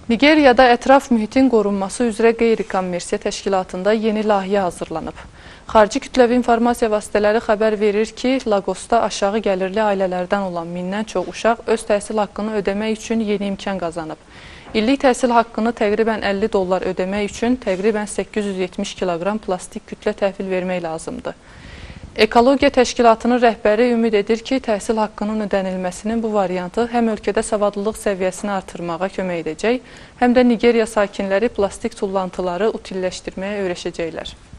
Nigeriyada ətraf mühitin qorunması üzrə qeyri-kommersiya təşkilatında yeni layihə hazırlanıb. Xarici kütləvi informasiya vasitələri xəbər verir ki, Lagosda aşağı gəlirli ailələrdən olan 1000-dən çox uşaq öz təhsil haqqını ödəmək üçün yeni imkan qazanıb. İllik təhsil haqqını təqribən $50 ödəmək üçün təqribən 870 kiloqram plastik kütlə təhvil vermək lazımdır. Ekologiya təşkilatının rəhbəri ümid edir ki, təhsil haqqının ödənilməsinin bu variantı həm ölkədə savadlılıq səviyyəsini artırmağa kömək edəcək, həm də Nigeriya sakinləri plastik tullantıları utilləşdirməyə öyrəşəcəklər.